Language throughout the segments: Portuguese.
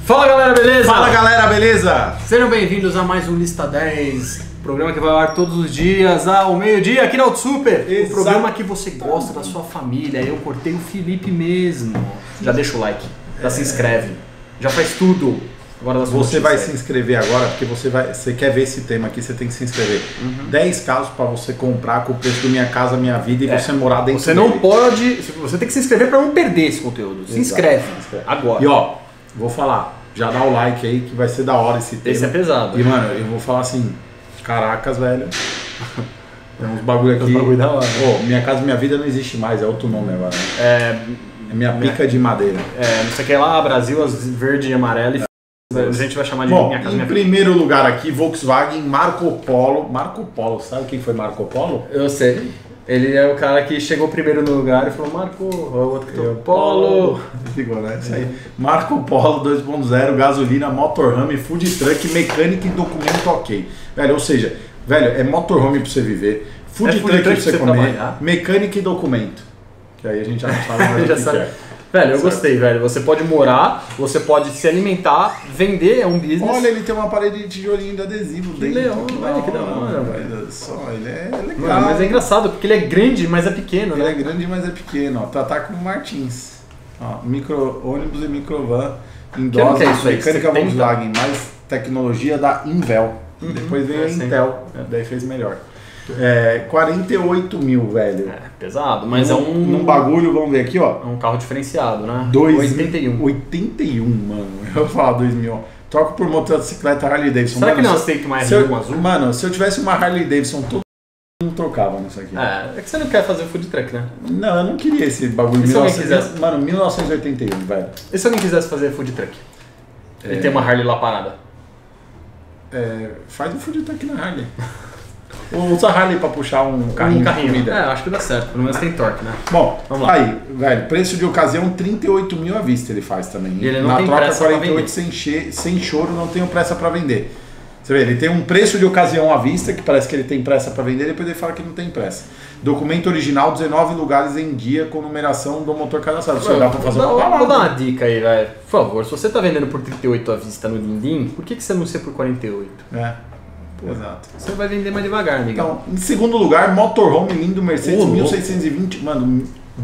Fala galera, beleza? Fala galera, beleza? Sejam bem-vindos a mais um Lista 10, programa que vai ao ar todos os dias ao meio-dia aqui na Auto Super. O programa que você gosta da sua família. Eu cortei o Felipe mesmo. Já deixa o like, já se inscreve, já faz tudo. Agora você vai se inscrever agora, porque você quer ver esse tema aqui, você tem que se inscrever. 10 casos para você comprar com o preço do Minha Casa Minha Vida e você morar dentro Você não pode, você tem que se inscrever para não perder esse conteúdo. Se inscreve agora. E ó, vou falar, já dá o like aí que vai ser da hora esse tema. Esse é pesado. E mano, eu vou falar assim, caracas, velho. Tem uns bagulho aqui. Uns bagulho da hora. Oh, Minha Casa Minha Vida não existe mais, é outro nome agora. Né? É minha pica de madeira. Não sei o que lá, Brasil, as verde e amarelo. A gente vai chamar de Minha Casa Minha Vida. Em primeiro lugar aqui, Volkswagen Marco Polo. Marco Polo, sabe quem foi Marco Polo? Eu sei. Ele é o cara que chegou primeiro no lugar e falou, Marco, o outro que Polo. Ficou, né? Isso aí. Marco Polo 2.0, gasolina, motorhome, food truck, mecânica e documento ok. Velho, ou seja, velho, é motorhome pra você viver, food truck pra você comer, trabalhar. Mecânica e documento. Que aí a gente já não sabe mais o que é. Velho, eu gostei, velho. Você pode morar, você pode se alimentar, vender, é um business. Olha, ele tem uma parede de tijolinho de adesivo dentro. Leão, olha que da hora, velho. Só, ele é legal. Mano, mas é engraçado, porque ele é grande, mas é pequeno, né? Ele é grande, mas é pequeno, ó. Tá com Martins. Ó, ônibus e microvan. Indoor, mecânica Volkswagen, mais tecnologia da Invel. Depois veio a Intel, daí fez melhor. 48 mil, velho. Pesado, mas num bagulho, vamos ver aqui, ó. É um carro diferenciado, né? 81. 81, mano. Eu vou falar 2 mil. Troco por motocicleta Harley Davidson. Será que não aceita mais um azul? Mano, se eu tivesse uma Harley Davidson, todo mundo trocava nisso aqui. É que você não quer fazer o food truck, né? Não, eu não queria esse bagulho. Mano, 1981, velho. E se alguém quisesse fazer food truck? E tem uma Harley lá parada? Faz um food truck na Harley. Usa a Harley pra puxar um carrinho de comida. Acho que dá certo, pelo menos tem torque, né? Bom, vamos lá. Aí, velho, preço de ocasião 38 mil à vista ele faz também. E ele não na tem troca pressa 48 sem choro, não tenho pressa pra vender. Você vê, ele tem um preço de ocasião à vista, que parece que ele tem pressa pra vender, depois ele fala que não tem pressa. Documento original, 19 lugares em dia com numeração do motor cadastrado. Você dá pra fazer uma Vou dar uma dica aí, velho. Por favor, se você tá vendendo por 38 à vista no LinkedIn, por que você anuncia por 48? Exato. Você vai vender mais devagar, amigão. Então, em segundo lugar, motorhome lindo Mercedes 1620, mano,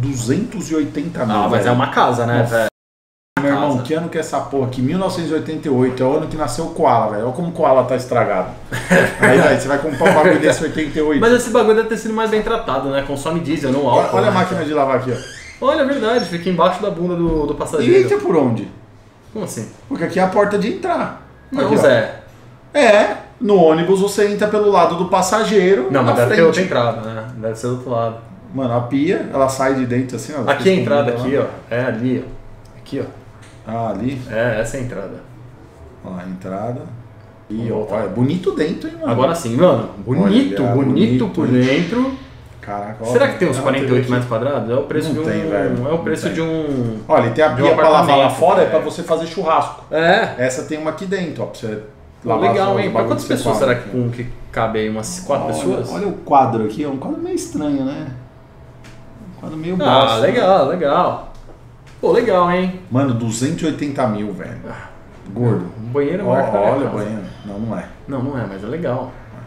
280 mil. Mas é uma casa, né, velho? Meu irmão, que ano que é essa porra aqui? 1988, é o ano que nasceu o Koala, velho. Olha como o Koala tá estragado. Aí, velho, você vai comprar um bagulho desse 88. Mas esse bagulho deve ter sido mais bem tratado, né? Consome diesel, não álcool. Olha a máquina de lavar aqui, ó. Olha, é verdade, fica embaixo da bunda do passageiro. E entra por onde? Como assim? Porque aqui é a porta de entrar. Não, aqui, Zé. No ônibus você entra pelo lado do passageiro. Não, mas deve ter outra entrada, né? Deve ser do outro lado. Mano, a pia, ela sai de dentro assim, ó. Aqui é a entrada, aqui, ó. É ali, ó. Aqui, ó. Ah, ali? Essa é a entrada. Ó, a entrada. E ó, é bonito dentro, hein, mano? Agora sim, mano. Bonito por dentro. Caraca, ó. Será que tem uns 48 metros quadrados? É o preço não de um. Tem, velho. É o preço de um. Olha, tem a pia pra lavar lá fora, é pra você fazer churrasco. Essa tem uma aqui dentro, ó, pra você. Legal, hein? Pra quantas pessoas será que cabe aí? Umas 4 pessoas? Olha o quadro aqui, é um quadro meio estranho, né? Um quadro meio bosta. Legal. Pô, legal, hein? Mano, 280 mil, velho. Gordo. Um banheiro olha o banheiro. Não é. Não é, mas é legal.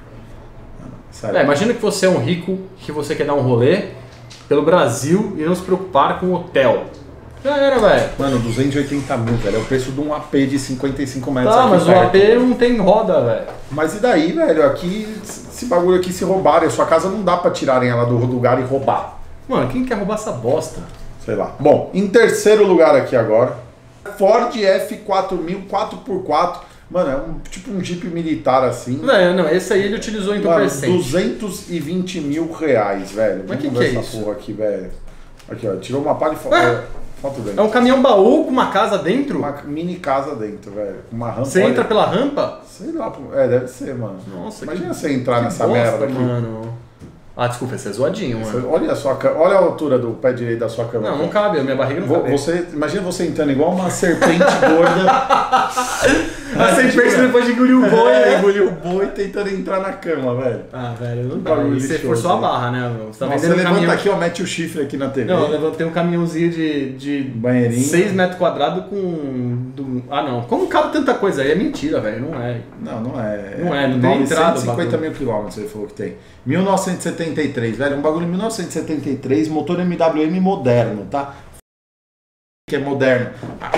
Sério. Imagina que você é um rico que você quer dar um rolê pelo Brasil e não se preocupar com o hotel. Já era, velho. Mano, 280 mil, velho. É o preço de um AP de 55 metros. Tá, mas o AP não tem roda, velho. Mas e daí, velho? Aqui, esse bagulho aqui, se roubarem, a sua casa não dá pra tirarem ela do lugar e roubar. Mano, quem quer roubar essa bosta? Sei lá. Bom, em terceiro lugar aqui agora, Ford F4000 4x4. Mano, é tipo um Jeep militar assim. Não, esse aí ele utilizou em entorpecente. 220 mil reais, velho. Mas que é isso? Porra aqui, velho. Aqui, ó, tirou uma pá de foto dentro. É um caminhão baú com uma casa dentro? Uma mini casa dentro, velho. Uma rampa. Você entra pela rampa? Sei lá, deve ser, mano. Nossa, imagina você entrar nessa bosta, merda aqui. Mano. Ah, desculpa, esse é zoadinho, mano. Olha a sua olha a altura do pé direito da sua cama. Não cabe, a minha barriga não cabe. Imagina você entrando igual uma serpente gorda. A serpente depois de engolir o boi, engoliu o boi tentando entrar na cama, velho. Ah, velho, não dá. E você forçou a barra, né, meu? Você tá Nossa, você levanta aqui, ó, mete o chifre aqui na TV. Não, eu levantei um caminhãozinho de banheirinho. 6 metros quadrados com... Ah, não. Como cabe tanta coisa aí? É mentira, velho. Não é. Não é. Não é, não tem entrada. 950 mil quilômetros ele falou que tem. 1973, velho. Um bagulho em 1973, motor MWM moderno, tá? Que é moderno.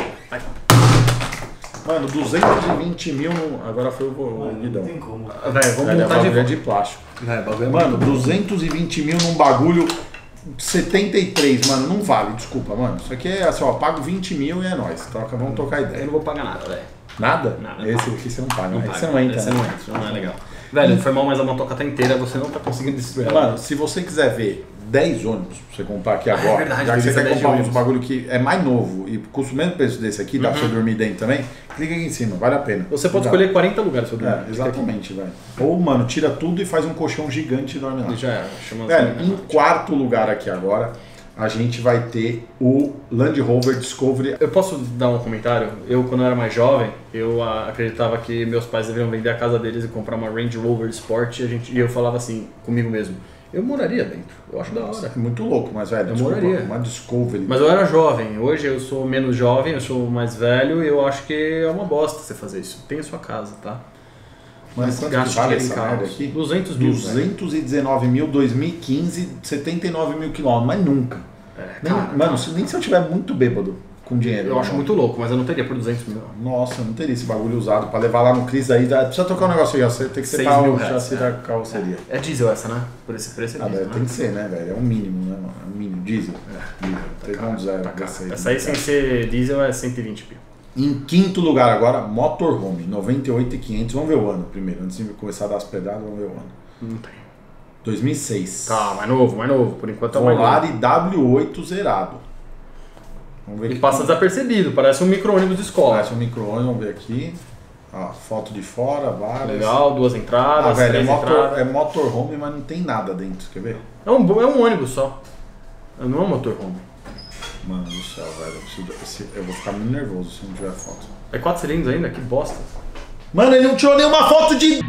Mano, 220 mil. Agora foi o guidão. Não tem como. Velho, vamos montar de plástico. Mano, 220 mil num bagulho 73, mano, não vale, desculpa, mano. Isso aqui é assim, ó, pago 20 mil e é nóis. Vamos trocar ideia. Eu não vou pagar nada, velho. Nada? Nada. Esse aqui você não paga, não né? paga. Você não entra, Você não entra, não é legal. Velho, foi mal, mas a motoca tá inteira, você não tá conseguindo destruir ela. Mano, se você quiser ver 10 ônibus pra você comprar aqui agora, verdade, já que você quer comprar ônibus. uns bagulho que é mais novo e custa o mesmo preço desse aqui, dá pra você dormir dentro também, clica aqui em cima, vale a pena. Você pode escolher 40 lugares pra dormir. Exatamente, velho. Ou, mano, tira tudo e faz um colchão gigante e dorme lá. Já era, chama velho, em quarto lugar aqui agora, a gente vai ter o Land Rover Discovery. Eu posso dar um comentário? Eu, quando eu era mais jovem, eu acreditava que meus pais deveriam vender a casa deles e comprar uma Range Rover Sport e eu falava assim, comigo mesmo, eu moraria dentro, eu acho da hora. É muito louco, mas velho, moraria. Uma Discovery. Mas eu era jovem, hoje eu sou menos jovem, eu sou mais velho e eu acho que é uma bosta você fazer isso. Tem a sua casa, tá? Mas quanto que vale essa merda aqui? 200 mil. 219 mil, 2015, 79 mil quilômetros, mas nunca. Mano, nem se eu tiver muito bêbado com dinheiro. Eu acho muito louco, mas eu não teria por 200 mil. Nossa, eu não teria esse bagulho usado pra levar lá no Cris aí. Precisa trocar um negócio aí, ó. Você tem que separar o chassi da carroceria. É diesel essa, né? Por esse preço é diesel. Tem que ser, né, velho? É um mínimo, né, mano? É um mínimo. Diesel. Diesel. 3.0. Essa aí sem ser diesel é 120 mil. Em quinto lugar agora, Motorhome, 98.500. Vamos ver o ano primeiro. Antes de começar a dar as pedradas, vamos ver o ano. Não tem. 2006. Tá, mais novo. Por enquanto é o mais novo. Volare W8 zerado. Vamos ver e passa desapercebido, parece um micro-ônibus de escola. Parece um micro-ônibus, vamos ver aqui. Ó, foto de fora, várias. Legal, 2 entradas, velho, 3 entradas. É motorhome, mas não tem nada dentro, quer ver? É um ônibus só. Não é um motorhome. Mano do céu, velho. Eu vou ficar muito nervoso se não tiver foto. É 4 cilindros ainda? Que bosta. Mano, ele não tirou nenhuma foto de...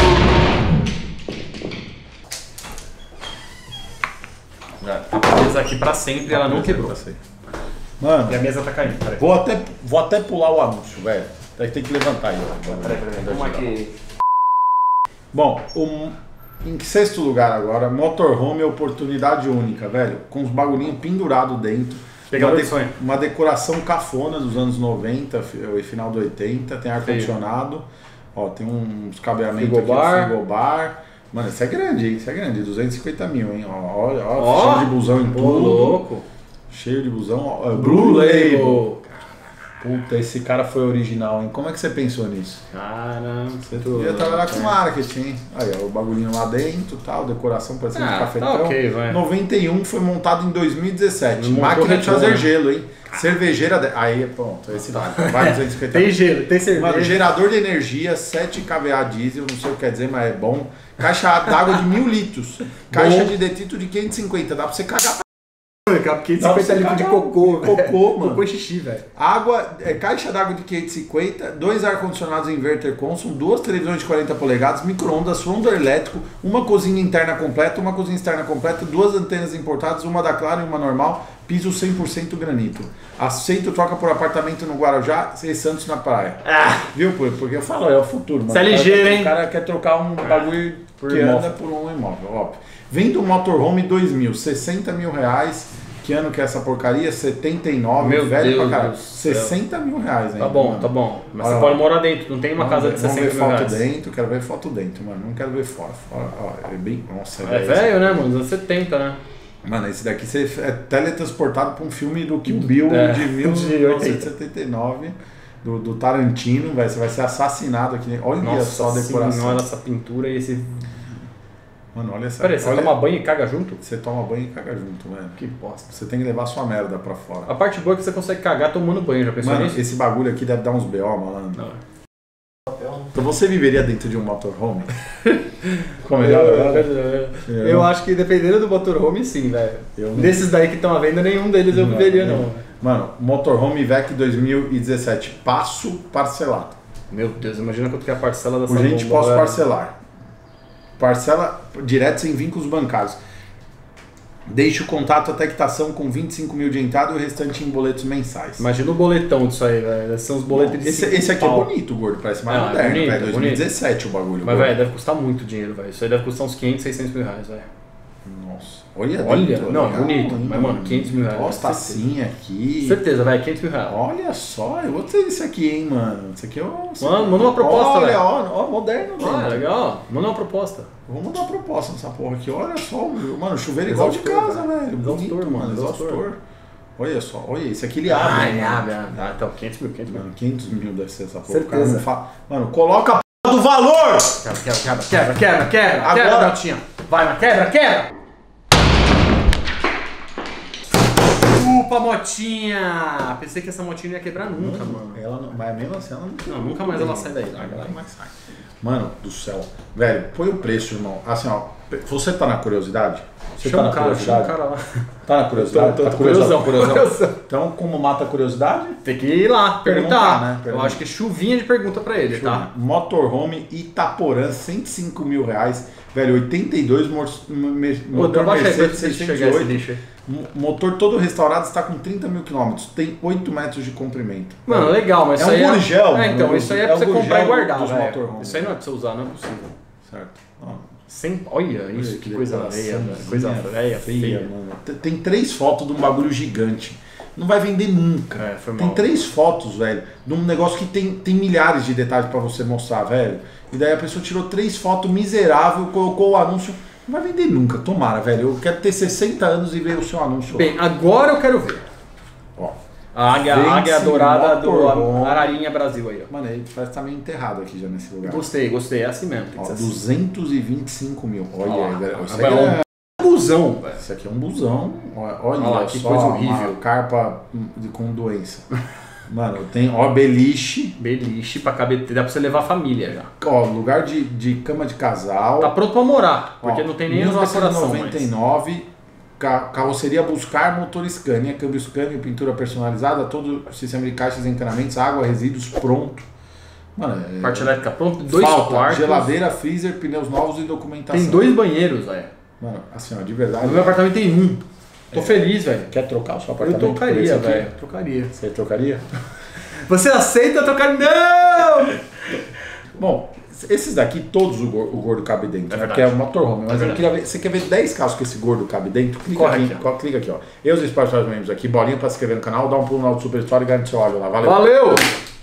A mesa aqui pra sempre, ela não quebrou. Mano, e a mesa tá caindo, peraí. Vou até pular o anúncio, velho. Tem que levantar aí. Peraí. Vamos aqui. Bom, em sexto lugar agora, Motorhome Oportunidade Única, velho. Com os bagulhinhos pendurados dentro. Uma decoração cafona dos anos 90 e final do 80. Tem ar-condicionado. Ó, tem uns cabeamentos aqui, frigobar. Mano, isso é grande, hein? Isso é grande. 250 mil, hein? Ó, cheio de busão em tudo. Louco. Cheio de busão. Ó, Blue Label. Puta, esse cara foi original, hein? Como é que você pensou nisso? Caramba. Você devia trabalhar com marketing, hein? Aí, ó, o bagulhinho lá dentro, tal, decoração parecendo um cafetão. Tá okay, vai. 91 foi montado em 2017. Máquina de fazer gelo, hein? Cervejeira... Aí, pronto, esse vai 250. Tem gelo, tem cerveja. Mano, gerador de energia, 7 kVA diesel, não sei o que quer dizer, mas é bom. Caixa d'água de 1000 litros. Caixa de detrito de 550, dá pra você cagar pra... Porque 550 litros de cocô, velho. Cocô, mano. Cocô e xixi, velho. Caixa d'água de 550, 2 ar-condicionados inverter Consum, 2 televisões de 40 polegadas, micro-ondas, fundo elétrico, uma cozinha interna completa, uma cozinha externa completa, 2 antenas importadas, uma da Claro e uma normal, piso 100% granito. Aceito troca por apartamento no Guarujá e Santos na praia. Viu? Porque eu falo, é o futuro, mano. CLG, hein? O cara quer trocar um bagulho que anda por um imóvel, óbvio. Vendo um Motorhome 2000, 60 mil reais. Que ano que é essa porcaria? 79, meu velho Deus pra caralho. 60 mil reais, hein? Tá bom, tá bom. Mas você pode morar dentro, não tem uma casa de 60 mil reais. Vamos ver foto dentro, quero ver foto dentro, mano. Não quero ver fora. Ó, é bem... Nossa, é velho, né, mano? Dos anos 70, né? Mano, esse daqui você é teletransportado pra um filme do Kill Bill de 1979. Do Tarantino, você vai ser assassinado aqui. Olha só a decoração. Olha essa pintura e esse... Mano, olha essa... Peraí, você toma banho e caga junto? Você toma banho e caga junto, velho. Que bosta. Você tem que levar sua merda pra fora. A parte boa é que você consegue cagar tomando banho, já pensou nisso? Esse bagulho aqui deve dar uns BO, malandro. Não. Então você viveria dentro de um motorhome? Ficou melhor agora? Eu acho que dependendo do motorhome, sim, velho. Desses daí que estão à venda, nenhum deles eu viveria, não. Mano, motorhome VEC 2017, passo parcelado. Meu Deus, imagina quanto que é a parcela dessa Urgente, posso parcelar. Parcela direto sem vínculos bancários. Deixe o contato até quitação com 25 mil de entrada e o restante em boletos mensais. Imagina o boletão disso aí, velho. São os boletos de esse aqui é bonito, gordo. Parece mais moderno, bonito, velho. 2017 bonito. O bagulho. Mas, velho, deve custar muito dinheiro, velho. Isso aí deve custar uns 500, 600 mil reais, velho. Nossa. Olha, não, legal, bonito. Mas, mano, 500 mil reais. Nossa, tacinha aqui. Certeza, velho, 500 mil reais. Olha só, eu gostei disso aqui, hein, mano. Isso aqui é um... Mano, manda uma proposta, velho. Olha, ó, moderno. Olha, legal. Manda uma proposta. Vou mandar uma proposta nessa porra aqui. Olha só, mano, chuveiro igual de casa, velho. Bonito, mano. Exaustor. Olha só, olha, esse aqui ele abre. Ele abre. Então, 500 mil. Mano, 500 mil deve ser essa porra. Certeza. Mano, coloca a porra do valor! Quebra. Agora, Daltinha. Vai, mas quebra. Chupa, motinha! Pensei que essa motinha não ia quebrar nunca, mano. Ela não, mas mesmo assim ela não... Não, nunca mais ela sai daí. Nunca mais sai. Mano do céu. Velho, põe o preço, irmão. Assim, ó. Você tá na curiosidade? Você chama tá na curiosidade? Chama o cara lá. Tá na curiosidade? Tô curiosão. Então, como mata a curiosidade? Tem que ir lá, perguntar. Né? Eu acho que chuvinha de pergunta pra ele, tá? Motorhome Itaporã, 105 mil reais. Velho, 82 motor Mercedes 608. Motor todo restaurado, está com 30 mil quilômetros. Tem 8 metros de comprimento. Mano, legal, mas isso aí é um gurgel. Então, isso aí é pra você comprar e guardar, velho. Isso aí não é pra você usar, não é possível. Certo. Olha isso, que coisa feia, coisa feia, mano. Tem 3 fotos de um bagulho gigante. Não vai vender nunca. Tem 3 fotos, velho, de um negócio que tem milhares de detalhes pra você mostrar, velho. E daí a pessoa tirou 3 fotos miserável, colocou o anúncio. Não vai vender nunca, tomara, velho. Eu quero ter 60 anos e ver o seu anúncio. Bem, agora eu quero ver. Ó. A águia dourada do Ararinha Brasil aí, ó. Mano, ele parece que tá meio enterrado aqui já nesse lugar. Gostei, é assim mesmo. Ó, 225 mil. Olha, velho. Isso aqui é um busão, velho. Isso aqui é um busão. Olha que só, coisa horrível. Uma carpa com doença. Mano, tem, ó, beliche. Beliche pra caber, dá pra você levar a família já. Ó, lugar de cama de casal. Tá pronto pra morar, porque não tem nem as decoração. 1999, carroceria Buscar, motor Scania, câmbio Scania, pintura personalizada, todo o sistema de caixas e encanamentos, água, resíduos pronto. Mano, parte elétrica pronto, 2 quartos. Geladeira, freezer, pneus novos e documentação. Tem 2 banheiros, velho. Mano, assim, ó, de verdade. No meu apartamento tem 1. Tô feliz, velho. Quer trocar o seu apartamento? Eu trocaria, velho. Trocaria. Você trocaria? Você aceita trocar? Não! Bom, esses daqui, todos o gordo cabe dentro, né? Porque é um motorhome. Mas eu queria ver, você quer ver 10 carros que esse gordo cabe dentro? Clica aqui, ó. Eu os espaços membros aqui, bolinha pra se inscrever no canal, dá um pulo no Auto Super Story e garante seu óleo lá. Valeu!